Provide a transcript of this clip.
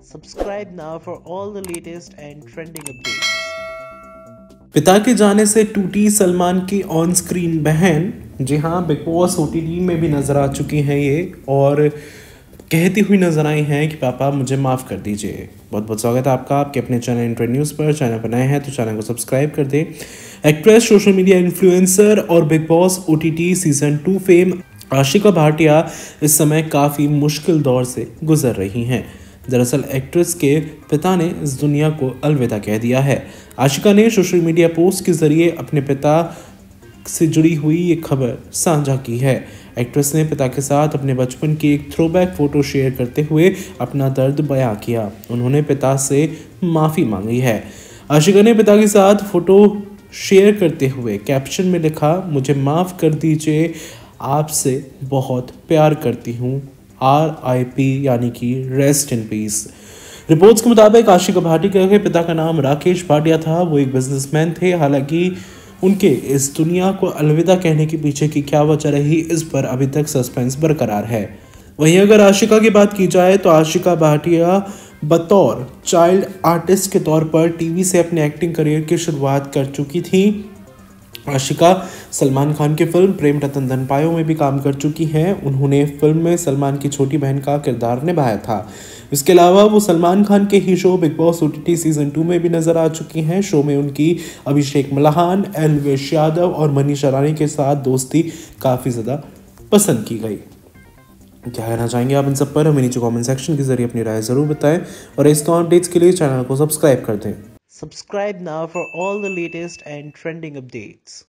Subscribe now for all the latest and trending updates. पिता के जाने से टूटी सलमान की ऑन स्क्रीन बहन। जी हाँ, बिग बॉस ओटीटी में भी नजर आ चुकी हैं ये और कहती हुई नजर आई हैं कि पापा मुझे माफ़ कर दीजिए। बहुत बहुत स्वागत है आपका आपके अपने चैनल इंट्रेंड न्यूज़ पर। चैनल पर नए हैं तो चैनल को सब्सक्राइब कर दें। एक्ट्रेस, सोशल मीडिया इन्फ्लुएंसर और Bigg Boss OTT season 2 fame Ashika Bhatia इस समय काफ़ी मुश्किल दौर से गुजर रही हैं। दरअसल एक्ट्रेस के पिता ने इस दुनिया को अलविदा कह दिया है। आशिका ने सोशल मीडिया पोस्ट के जरिए अपने पिता से जुड़ी हुई ये खबर साझा की है। एक्ट्रेस ने पिता के साथ अपने बचपन की एक थ्रोबैक फोटो शेयर करते हुए अपना दर्द बयां किया। उन्होंने पिता से माफ़ी मांगी है। आशिका ने पिता के साथ फोटो शेयर करते हुए कैप्शन में लिखा, मुझे माफ़ कर दीजिए, आपसे बहुत प्यार करती हूँ, RIP यानी कि रेस्ट इन पीस। रिपोर्ट्स के मुताबिक आशिका भाटिया के पिता का नाम राकेश भाटिया था। वो एक बिजनेसमैन थे। हालांकि उनके इस दुनिया को अलविदा कहने के पीछे की क्या वजह रही, इस पर अभी तक सस्पेंस बरकरार है। वहीं अगर आशिका की बात की जाए तो आशिका भाटिया बतौर चाइल्ड आर्टिस्ट के तौर पर टीवी से अपने एक्टिंग करियर की शुरुआत कर चुकी थी। आशिका सलमान खान की फिल्म प्रेम रतन धन पायो में भी काम कर चुकी हैं। उन्होंने फिल्म में सलमान की छोटी बहन का किरदार निभाया था। इसके अलावा वो सलमान खान के ही show Bigg Boss OTT season 2 में भी नजर आ चुकी हैं। शो में उनकी अभिषेक मल्हान, एलवेश यादव और मनीषा रानी के साथ दोस्ती काफ़ी ज़्यादा पसंद की गई। क्या कहना चाहेंगे आप इन सब पर? हमें नीचे कमेंट सेक्शन के जरिए अपनी राय ज़रूर बताएं और इस तमाम अपडेट्स के लिए चैनल को सब्सक्राइब कर दें। Subscribe now for all the latest and trending updates.